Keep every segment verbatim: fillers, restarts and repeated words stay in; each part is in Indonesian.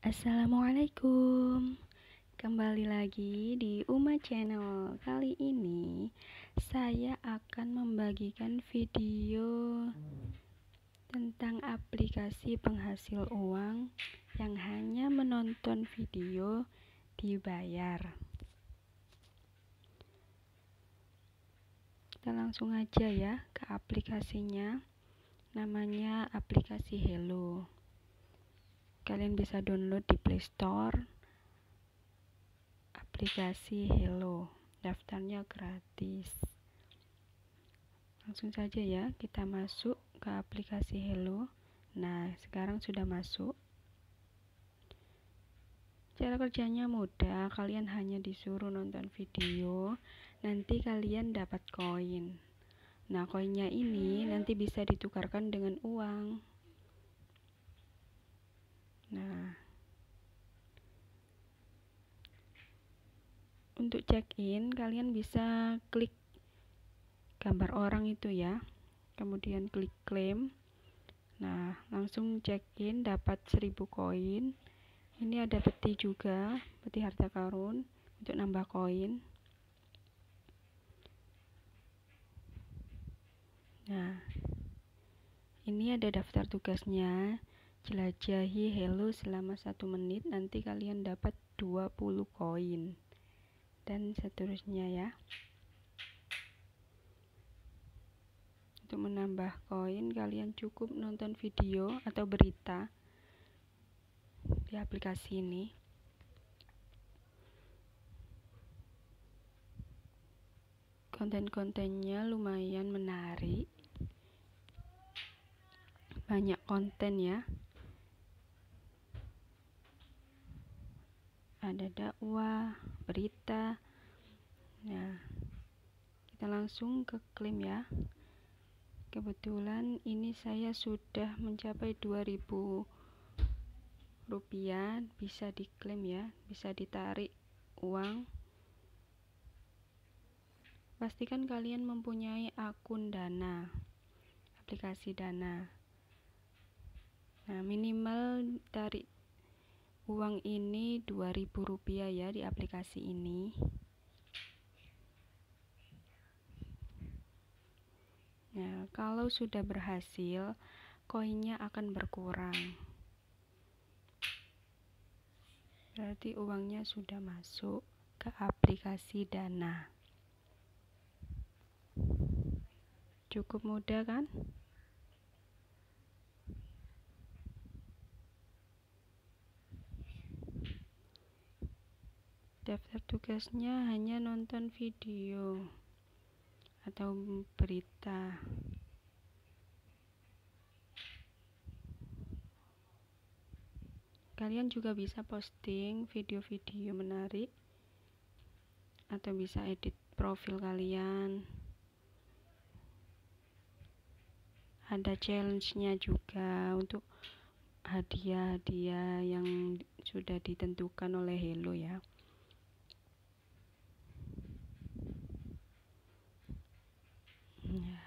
Assalamualaikum. Kembali lagi di Uma Channel. Kali ini saya akan membagikan video tentang aplikasi penghasil uang yang hanya menonton video dibayar. Kita langsung aja ya ke aplikasinya. Namanya aplikasi Hello. Kalian bisa download di Play Store aplikasi Hello. Daftarnya gratis. Langsung saja ya kita masuk ke aplikasi Hello. Nah, sekarang sudah masuk. Cara kerjanya mudah. Kalian hanya disuruh nonton video, nanti kalian dapat koin. Nah, koinnya ini nanti bisa ditukarkan dengan uang. Nah, untuk check-in kalian bisa klik gambar orang itu ya, kemudian klik klaim. Nah, langsung check-in, dapat seribu koin. Ini ada peti juga, peti harta karun untuk nambah koin. Nah, ini ada daftar tugasnya. Jelajahi Hello selama satu menit, nanti kalian dapat dua puluh koin. Dan seterusnya ya. Untuk menambah koin, kalian cukup nonton video atau berita di aplikasi ini. Konten-kontennya lumayan menarik. Banyak konten ya. Ada dakwah, berita. Nah, kita langsung ke klaim ya. Kebetulan ini saya sudah mencapai dua ribu rupiah, bisa diklaim ya, bisa ditarik uang. Pastikan kalian mempunyai akun Dana, aplikasi Dana. Nah, minimal tarik uang ini dua ribu rupiah ya di aplikasi ini. Nah, kalau sudah berhasil, koinnya akan berkurang. Berarti uangnya sudah masuk ke aplikasi Dana. Cukup mudah kan? Daftar tugasnya hanya nonton video atau berita. Kalian juga bisa posting video-video menarik atau bisa edit profil kalian. Ada challenge-nya juga untuk hadiah-hadiah yang sudah ditentukan oleh Hello ya. Ya.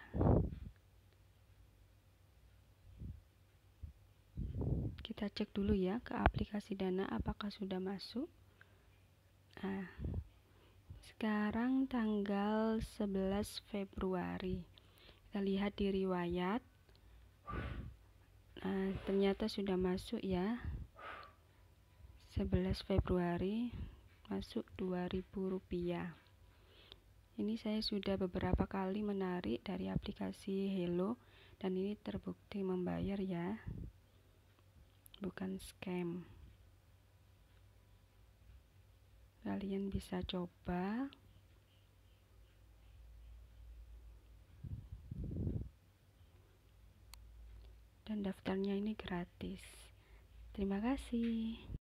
Kita cek dulu ya ke aplikasi Dana apakah sudah masuk. Nah, sekarang tanggal sebelas Februari. Kita lihat di riwayat. Nah, ternyata sudah masuk ya. sebelas Februari masuk dua ribu rupiah. Ini saya sudah beberapa kali menarik dari aplikasi Hello dan ini terbukti membayar ya. Bukan scam. Kalian bisa coba. Dan daftarnya ini gratis. Terima kasih.